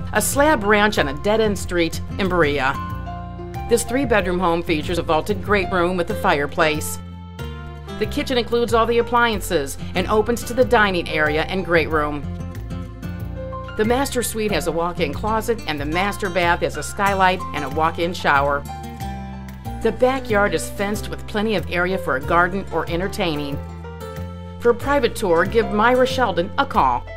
a slab ranch on a dead-end street in Berea. This 3-bedroom home features a vaulted great room with a fireplace. The kitchen includes all the appliances and opens to the dining area and great room. The master suite has a walk-in closet, and the master bath has a skylight and a walk-in shower. The backyard is fenced with plenty of area for a garden or entertaining. For a private tour, give Myra Shelton a call.